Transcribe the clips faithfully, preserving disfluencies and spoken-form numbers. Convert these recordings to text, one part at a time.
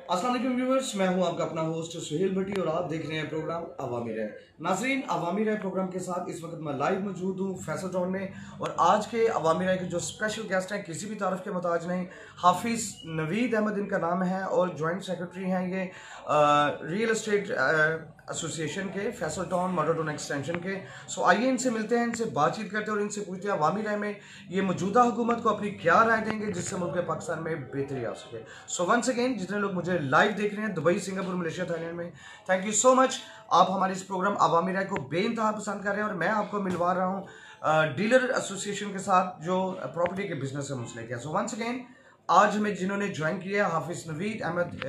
अस्सलाम वालेकुम व्यूअर्स, मैं हूं आपका अपना होस्ट सुहेल भट्टी और आप देख रहे हैं प्रोग्राम अवामी राय। नाज़रीन, अवामी राय प्रोग्राम के साथ इस वक्त मैं लाइव मौजूद हूं फैसल टाउन में और आज के अवामी राय के जो स्पेशल गेस्ट हैं किसी भी तारीफ के मोहताज नहीं, हाफिज़ नवीद अहमद इनका नाम है और जॉइंट सेक्रेटरी हैं ये रियल एस्टेट एसोसिएशन के फैसल टाउन मॉडल टाउन एक्सटेंशन के। सो आइए इनसे मिलते हैं, इनसे बातचीत करते हैं और इनसे पूछते हैं अवामी राय में ये मौजूदा हुकूमत को अपनी क्या राय देंगे जिससे मुल्क पाकिस्तान में बेहतरी आ सके। सो वंस अगेन जितने लोग मुझे लाइव देख रहे हैं दुबई, सिंगापुर, मलेशिया, थाईलैंड में, थैंक यू सो मच। आप हमारे इस प्रोग्राम अवामी राय को बेइंतहा पसंद कर रहे हैं और मैं आपको मिलवा रहा हूँ डीलर एसोसिएशन के साथ जो प्रॉपर्टी के बिजनेस से मुंसलिक है। सो वंस अगेन आज हमें जिन्होंने ज्वाइन किया है हाफिज़ नवीद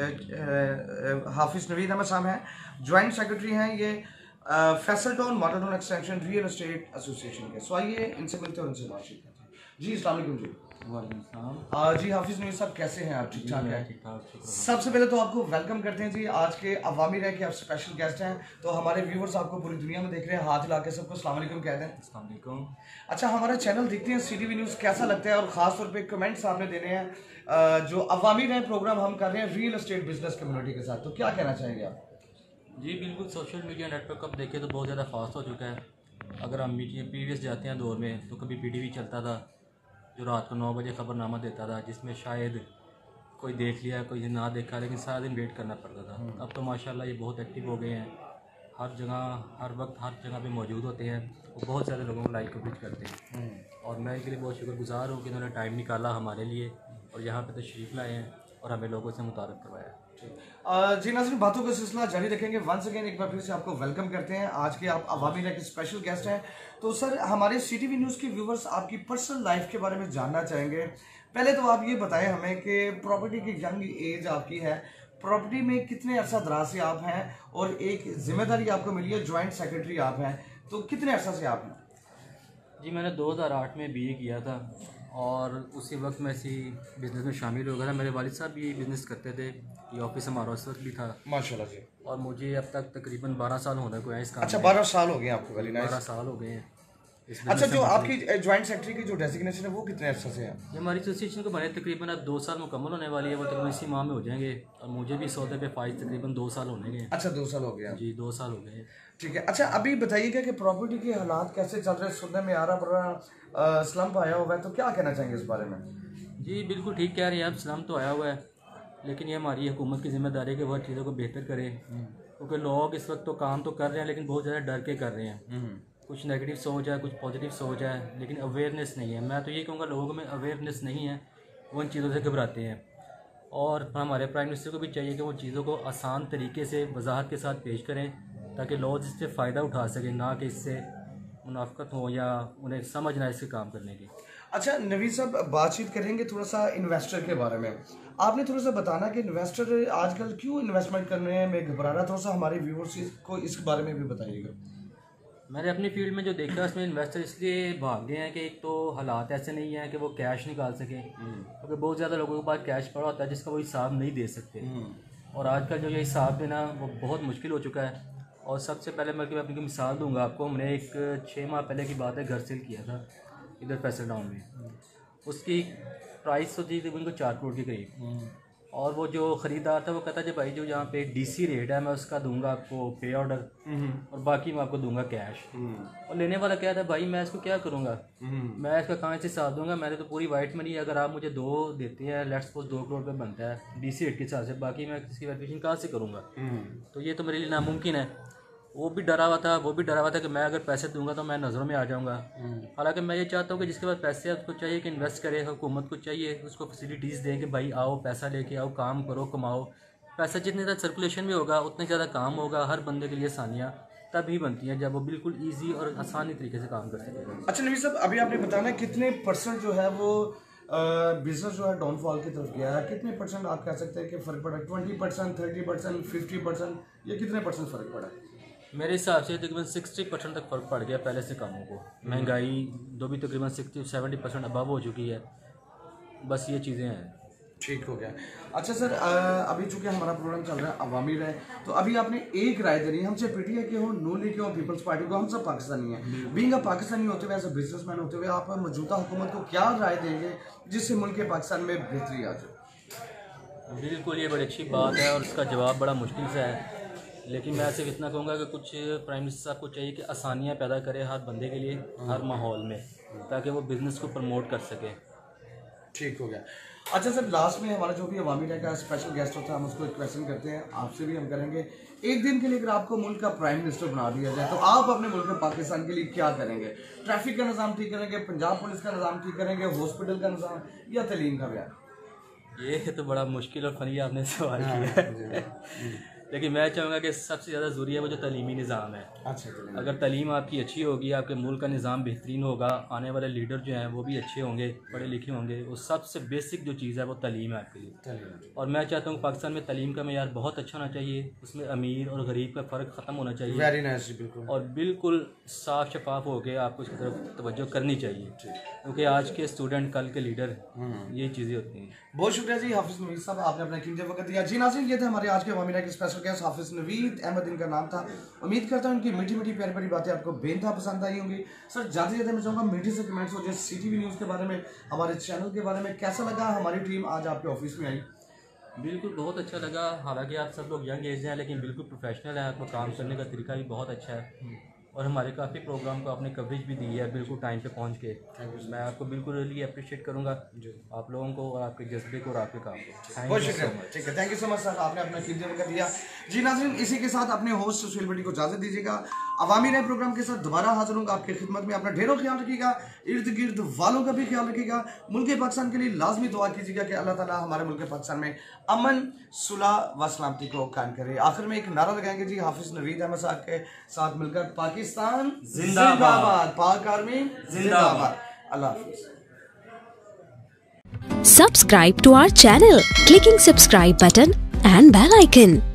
अहमद हाफिज़ नवीद अहमद साहब हैं, ज्वाइंट सेक्रेटरी हैं ये Faisal Town Model Town Extension real estate association के। सो आइए इनसे मिलते हैं और इनसे बातचीत करते हैं। जी अस्सलाम वालेकुम जी। वालेकुम जी हाफिज़ नवीद साहब, कैसे हैं आप? ठीक ठाक है? ठीक ठाक। सबसे पहले तो आपको वेलकम करते हैं जी आज के अवामी राय के आप स्पेशल गेस्ट हैं, तो हमारे व्यूवर्स आपको पूरी दुनिया में देख रहे हैं, हाथ हिला के सबको अस्सलाम वालेकुम कह दें। अस्सलाम वालेकुम। अच्छा, हमारा चैनल देखते हैं सीटीवी न्यूज़, कैसा लगता है? और ख़ास तौर पे कमेंट्स आपने देने हैं जो अवामी राय प्रोग्राम हम कर रहे हैं रियल एस्टेट बिजनेस कम्युनिटी के साथ, तो क्या कहना चाहेंगे आप? जी बिल्कुल, सोशल मीडिया नेटवर्क अब देखें तो बहुत ज़्यादा फास्ट हो चुका है। अगर हम मीडिया प्रीवियस जाते हैं दौर में तो कभी पीटीवी चलता था जो रात को नौ बजे खबरनामा देता था, जिसमें शायद कोई देख लिया कोई ना देखा, लेकिन सारा दिन वेट करना पड़ता था। अब तो माशाल्लाह ये बहुत एक्टिव हो गए हैं, हर जगह हर वक्त हर जगह पे मौजूद होते हैं और बहुत सारे लोगों को लाइक कवरेज करते हैं और मैं इनके लिए बहुत शुक्रगुजार हूँ कि इन्होंने टाइम निकाला हमारे लिए और यहाँ पे तशरीफ़ लाए हैं और हमें लोगों से मुतारफ़ करवाया। जी नाज़रीन, बातों का सिलसिला जारी रखेंगे। वंस अगेन एक बार फिर से आपको वेलकम करते हैं। आज के आप अवामी राय के स्पेशल गेस्ट हैं, तो सर हमारे सीटीवी न्यूज़ के व्यूवर्स आपकी पर्सनल लाइफ के बारे में जानना चाहेंगे। पहले तो आप ये बताएं हमें कि प्रॉपर्टी की यंग एज आपकी है, प्रॉपर्टी में कितने अरसा दराज से आप हैं और एक जिम्मेदारी आपको मिली है ज्वाइंट सेक्रेटरी आप हैं, तो कितने अरसा से आप हैं? जी मैंने दो हज़ार आठ में बीए किया था और उसी वक्त मैं इसी बिज़नेस में शामिल हो गया था। मेरे वालिद साहब भी बिज़नेस करते थे, ये ऑफिस हमारा उस वक्त भी था माशाल्लाह जी। और मुझे अब तक तकरीबन बारह साल होने को है इस काम। अच्छा, बारह साल हो गए आपको? वेरी नाइस, बारह साल हो गए हैं। अच्छा, जो आपकी ज्वाइंट सेक्रेटरी की जो डेजिग्नेशन है वो कितने अर्से से है? ये हमारी एसोसिएशन को बने तकरीबन अब दो साल मुकम्मल होने वाली है, वो तकरीबन इसी माह में हो जाएंगे और मुझे भी सौदे पे फाइज तकरीबन दो साल होने गए। अच्छा, दो साल हो गया जी, दो साल हो गए। ठीक है। अच्छा, अभी बताइएगा कि प्रॉपर्टी के हालात कैसे चल रहे हैं? सुनने में आ रहा बड़ा स्लम्प आया हुआ है, तो क्या कहना चाहेंगे इस बारे में? जी बिल्कुल ठीक कह रहे हैं आप, स्लम्प तो आया हुआ है, लेकिन ये हमारी हुकूमत की जिम्मेदारी है कि वह चीज़ों को बेहतर करें, क्योंकि लोग इस वक्त तो काम तो कर रहे हैं लेकिन बहुत ज़्यादा डर के कर रहे हैं। कुछ नेगेटिव सोच है, कुछ पॉजिटिव सोच है, लेकिन अवेयरनेस नहीं है। मैं तो ये कहूँगा लोगों में अवेयरनेस नहीं है, वो इन चीज़ों से घबराते हैं और हमारे प्राइम मिनिस्टर को भी चाहिए कि वो चीज़ों को आसान तरीके से वजाहत के साथ पेश करें ताकि लोग इससे फ़ायदा उठा सकें, ना कि इससे मुनाफकत हो या उन्हें समझ ना इससे काम करने की। अच्छा नवीद साहब, बातचीत करेंगे थोड़ा सा इन्वेस्टर के बारे में। आपने थोड़ा सा बताना कि इन्वेस्टर आजकल क्यों इन्वेस्टमेंट करने में घबरा रहा है, थोड़ा सा हमारे व्यूअर्स को इस बारे में भी बताइएगा। मैंने अपनी फील्ड में जो देखा उसमें इन्वेस्टर इसलिए भाग गए हैं कि एक तो हालात ऐसे नहीं हैं कि वो कैश निकाल सकें, क्योंकि बहुत ज़्यादा लोगों के पास कैश पड़ा होता है जिसका वो हिसाब नहीं दे सकते और आजकल जो ये हिसाब देना वो बहुत मुश्किल हो चुका है। और सबसे पहले मैं अपनी की मिसाल दूंगा आपको। हमने एक छः माह पहले की बात है, घर सेल किया था इधर फैसल टाउन में, उसकी प्राइस तो थी उनको चार करोड़ के करीब और वो जो ख़रीदार था वो कहता है भाई जो यहाँ पे डीसी रेट है मैं उसका दूंगा आपको पे ऑर्डर और बाकी मैं आपको दूंगा कैश। और लेने वाला क्या था, भाई मैं इसको क्या करूँगा, मैं इसका कहाँ से साथ दूंगा, मैंने तो पूरी वाइट मनी अगर आप मुझे दो देते हैं, लेट्स सपोज दो करोड़ पे बनता है डीसी रेट के हिसाब से, बाकी मैं इसकी वैल्यूएशन कहाँ से करूँगा, तो ये तो मेरे लिए नामुमकिन है। वो भी डरा हुआ था, वो भी डरा हुआ था कि मैं अगर पैसे दूंगा तो मैं नज़रों में आ जाऊंगा। हालांकि मैं ये चाहता हूँ कि जिसके पास पैसे है उसको चाहिए कि इन्वेस्ट करे, हुकूमत को चाहिए उसको फैसिलिटीज़ दें कि भाई आओ पैसा लेके आओ, काम करो, कमाओ। पैसा जितने ज़्यादा सर्कुलेशन में होगा उतने ज़्यादा काम होगा, हर बंदे के लिए आसानियाँ तभी बनती हैं जब वो बिल्कुल ईजी और आसानी तरीके से काम कर सकेगा। अच्छा नवीद साहब, अभी आपने बताना कितने परसेंट जो है वो बिजनेस जो है डाउनफॉल की तरफ गया है, कितने परसेंट आप कह सकते हैं कि फ़र्क पड़ा? Twenty percent thirty percent fifty percent या कितने परसेंट फ़र्क पड़ा? मेरे हिसाब से तकरीबन सिक्सटी परसेंट तक फ़र्क पड़ गया पहले से कामों को। महंगाई दो भी तकरीबन सिक्सटी सेवेंटी परसेंट अबव हो चुकी है, बस ये चीज़ें हैं। ठीक हो गया। अच्छा सर, अभी चूँकि हमारा प्रोग्राम चल रहा है अवामी राय, तो अभी आपने एक राय देनी है, हमसे पीटीआई के हो, नून लीग के हो, पीपल्स पार्टी को, हम सब पाकिस्तानी हैं। बीइंग अ पाकिस्तानी होते हुए, एज अ बिजनेसमैन होते हुए, आप मौजूदा हुकूमत को क्या राय देंगे जिससे मुल्क पाकिस्तान में बेहतरी आ जाए? बिल्कुल, ये बड़ी अच्छी बात है और इसका जवाब बड़ा मुश्किल से है, लेकिन मैं सिर्फ इतना कहूँगा कि कुछ प्राइम मिनिस्टर साहब को चाहिए कि आसानियाँ पैदा करे हर बंदे के लिए हर माहौल में, ताकि वो बिज़नेस को प्रमोट कर सके। ठीक हो गया। अच्छा सर, लास्ट में हमारा जो भी अवामी राय का स्पेशल गेस्ट होता है हम उसको एक क्वेश्चन करते हैं, आपसे भी हम करेंगे। एक दिन के लिए अगर आपको मुल्क का प्राइम मिनिस्टर बना दिया जाए तो आप अपने मुल्क पाकिस्तान के लिए क्या करेंगे? ट्रैफिक का निज़ाम ठीक करेंगे, पंजाब पुलिस का निज़ाम ठीक करेंगे, हॉस्पिटल का निज़ाम, या तलीम का बयान? ये तो बड़ा मुश्किल और फनी आपने सवाल किया है। लेकिन मैं चाहूँगा कि सबसे ज़्यादा ज़रूरी है वो जो तलीमी निज़ाम है। अच्छा, अगर तलीम आपकी अच्छी होगी, आपके मुल्क का निज़ाम बेहतरीन होगा, आने वाले लीडर जो हैं वो भी अच्छे होंगे, पढ़े लिखे होंगे, वो सबसे बेसिक जो चीज़ है वो तलीम है आपके लिए। और मैं चाहता हूँ पाकिस्तान में तलीम का मेयार बहुत अच्छा होना चाहिए, उसमें अमीर और गरीब का फ़र्क ख़त्म होना चाहिए। वेरी नाइस, बिल्कुल। और बिल्कुल साफ शफाफ हो के आपको इसकी तरफ तवज्जो करनी चाहिए, क्योंकि आज के स्टूडेंट कल के लीडर, ये चीज़ें होती हैं। बहुत शुक्रिया जी हाफिज़ नवीद साहब, आपने अपना कीमती वक्त दिया। जी नाज़रीन, ये थे हमारे आज के अवामी राय के स्पेशल गेस्ट हाफिज़ नवीद अहमद, इनका नाम था। उम्मीद करता हूँ इनकी मीठी मीठी प्यारी प्यारी बातें आपको बेनतहा पसंद आई होंगी। सर ज़्यादा से ज़्यादा मैं चाहूँगा मीठी से कमेंट्स हो, जैसे सीटीवी न्यूज़ के बारे में, हमारे चैनल के बारे में कैसा लगा, हमारी टीम आज आपके ऑफिस में आई? बिल्कुल बहुत अच्छा लगा। हालांकि आप सब लोग यंग एज हैं लेकिन बिल्कुल प्रोफेशनल हैं, आपको काम करने का तरीका भी बहुत अच्छा है और हमारे काफ़ी प्रोग्राम को आपने कवरेज भी दी है बिल्कुल टाइम पे पहुंच के। मैं आपको बिल्कुल रियली अप्रिशिएट करूंगा आप लोगों को और आपके जज्बे को और आपके काम को। बहुत शुक्रिया, ठीक है, thank you so much sir, आपने अपना कीमती वक्त दिया। जी नाज़रीन, इसी के साथ अपने होस्ट सुहेल भट्टी को इजाज़त दीजिएगा। अवामी राय प्रोग्राम के साथ दोबारा हाजिर होंगे आपकी खिदमत में। अपना ढेरों ख्याल रखिएगा, इर्द गिर्द वालों का भी ख्याल रखिएगा। मुल्क पाकिस्तान के लिए लाजमी दुआ कीजिएगा कि अल्लाह ताला हमारे मुल्क पाकिस्तान में अमन, सुलह व सलामती को कायम करे। आखिर में एक नारा लगाएंगे जी हाफिज़ नवीद अहमद साहब के साथ मिलकर, पाकिस्तान जिंदाबाद, पाक आर्मी जिंदाबाद। अल्लाह हाफिज़। Subscribe to our channel, clicking subscribe button and bell icon.